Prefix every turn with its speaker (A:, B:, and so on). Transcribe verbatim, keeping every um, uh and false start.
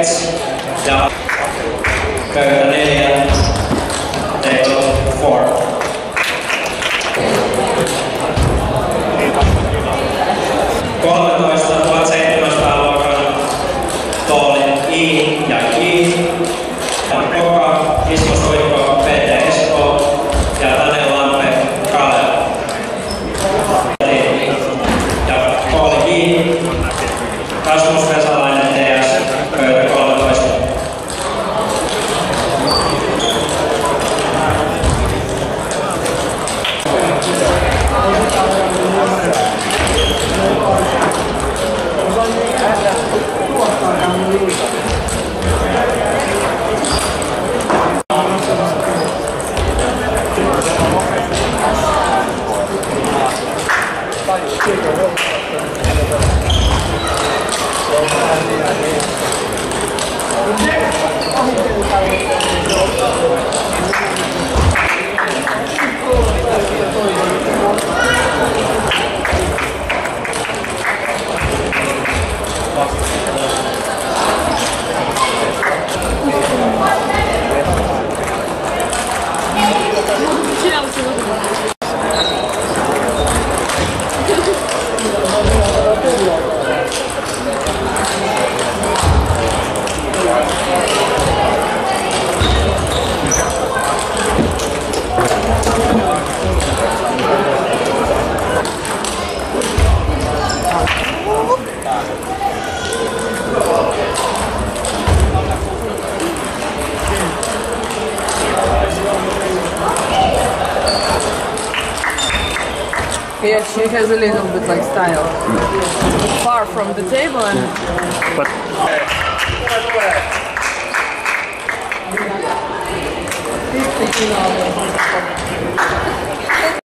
A: Gates ja pöytä neljä, table four. kolmetoista tuhatseitsemänsataa luokan tooli I ja I. Koka, Ismo Suikko, Peter Esko ja Tanel Lampe, Kalev. Ja tooli I, Rasmus Vesalainen T S, pöytä kolmetoista.
B: Yeah, she has a little bit like style. Mm. Far from the table and... But...